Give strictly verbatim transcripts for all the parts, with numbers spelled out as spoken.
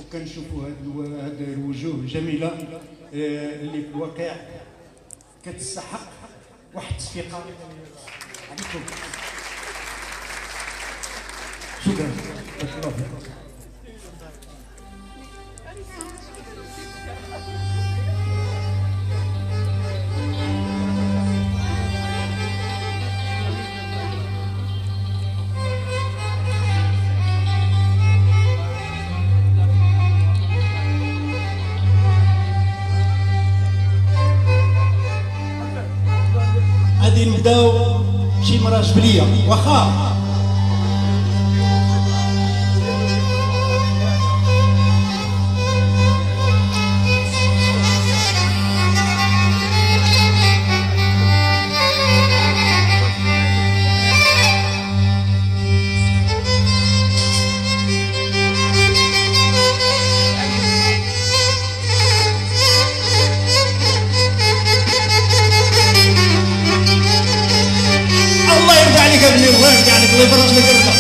وكنشوفوا هاد هاد الوجوه جميله اللي في الواقع كتستحق واحد التصفيقه عليكم. شكرا. غادي نبداو شي مرة جبلية واخا الله يرضى عليك الله يفرج لك الرضا.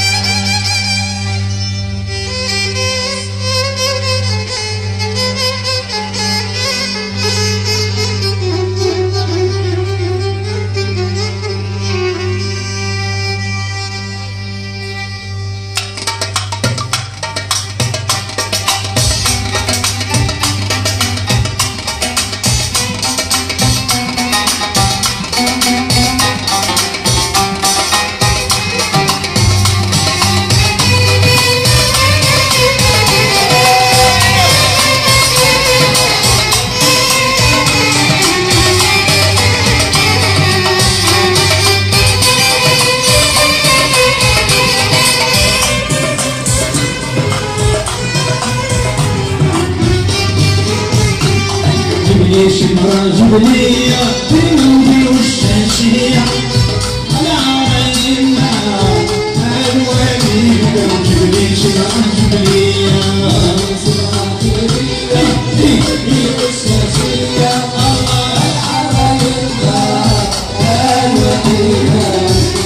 شمرة جبلية تمندي والشاشية على عيننا الوالي جبلي شمرة جبلية شمرة جبلية تمندي والشاشية الله العرايلنا الوالي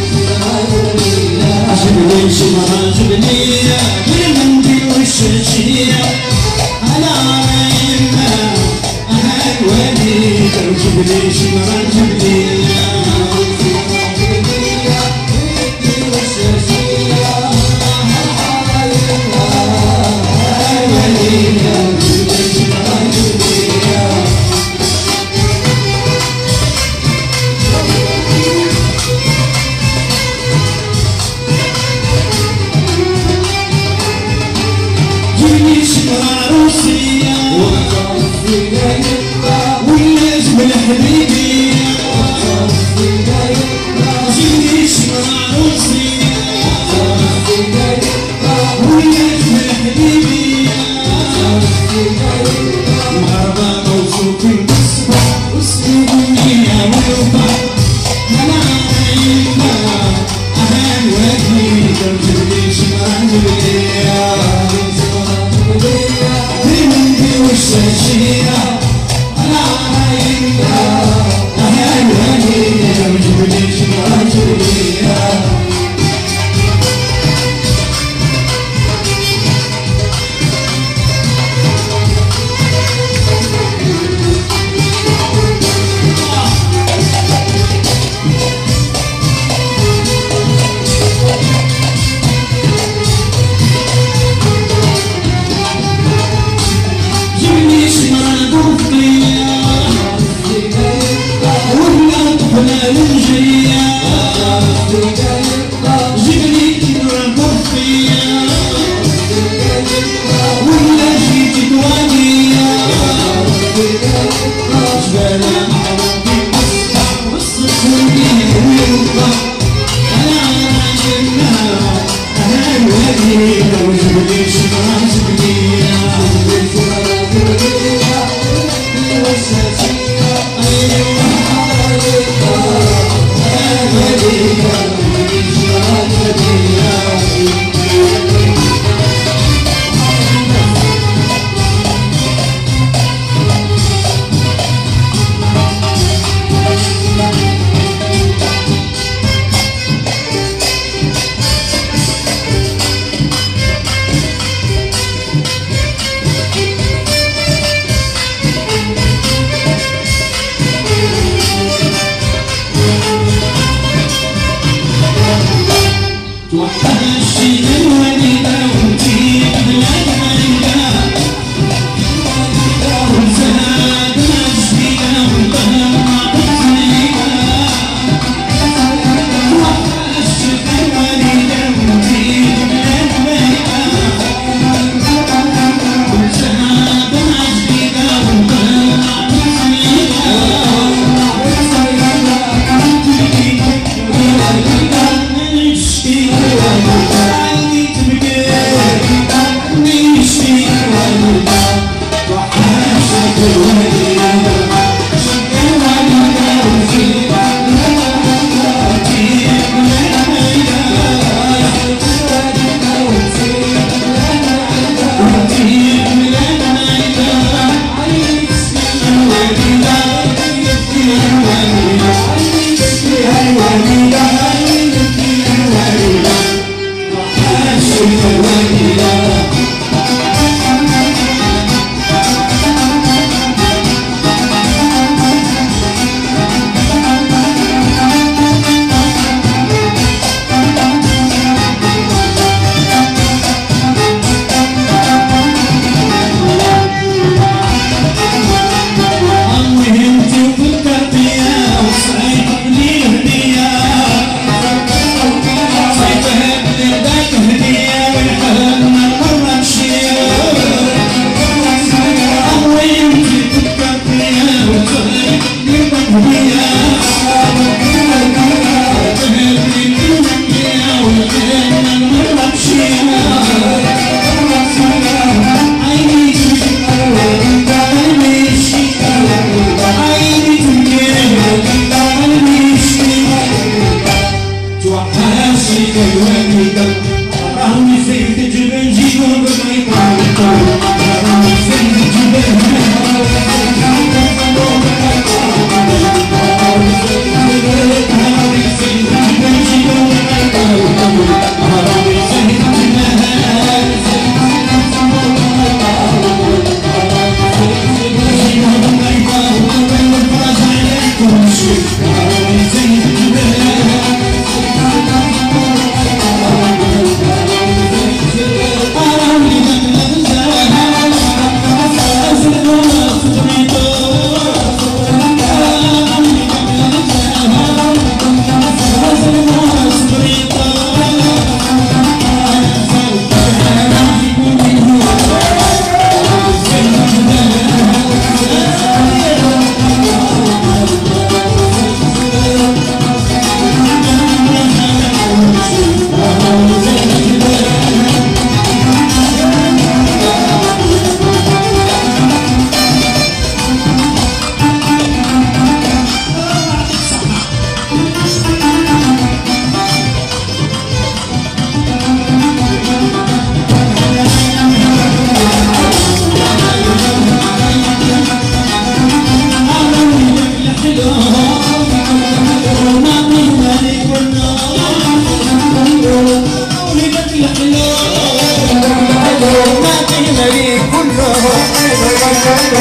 جبلي شمرة جبلية تمندي والشاشية على عيننا الوالي جبلي شمرة جبلية جبلي شمرة روسية والنجم الحبيبي جيني شمرة روسية والنجم الحبيبي مغربة موصوفين بالصبح واسمي يا وفا هلا عينا أهل وجهي جبلي شمرة جبلية تمندي والشاشية على عيننا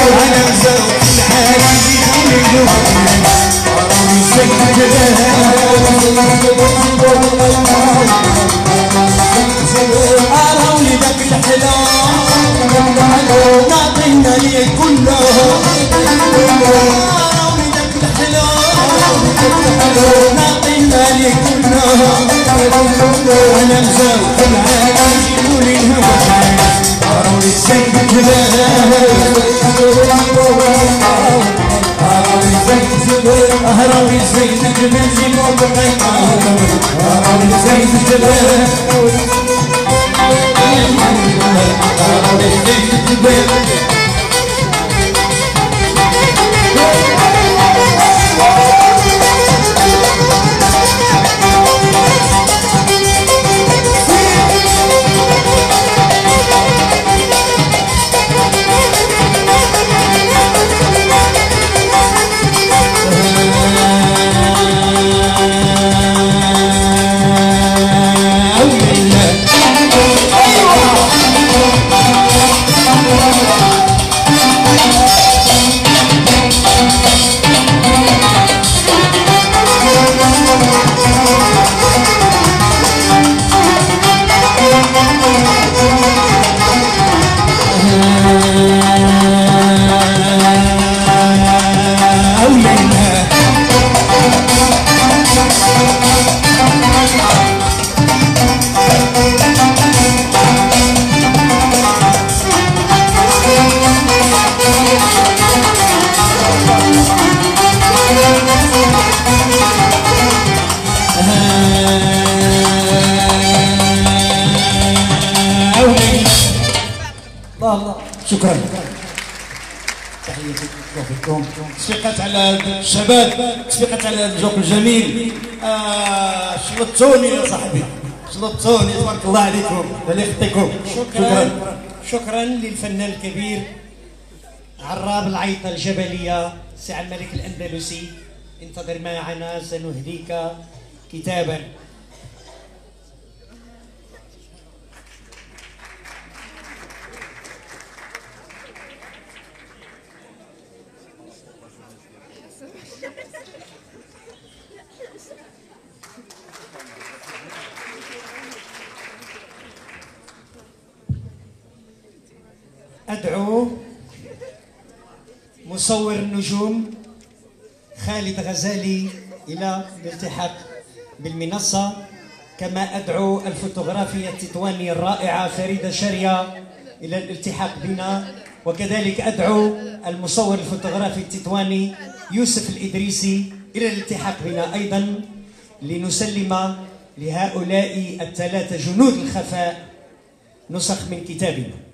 على مزوق العالم يقول الجبال راني سيد أراوني ذاك الحلال نعطينا ليه كله أراوني ذاك الحلال نعطينا ليه كله أنا مزوق العالم يقول الهوى أراوني سيد الجبال أهراوي زيد الجبال جيبوا بقيمة أهراوي زيد الجبال أهراوي زيد الجبال شكرا. تحياتي وفيكم. تصفيقات على الشباب، تصفيقات على الذوق الجميل. آه شلطوني يا صاحبي، شلطوني تبارك الله عليكم، الله يخطيكم. شكرا شكرا للفنان الكبير عراب العيطة الجبلية سي الملك الأندلسي. انتظر معنا سنهديك كتابا. أدعو مصور النجوم خالد غزالي إلى الالتحاق بالمنصة، كما أدعو الفوتوغرافية التطوانية الرائعة فريدة شرية إلى الالتحاق بنا، وكذلك أدعو المصور الفوتوغرافي التطواني يوسف الإدريسي إلى الالتحاق بنا أيضا، لنسلم لهؤلاء الثلاثة جنود الخفاء نسخ من كتابنا.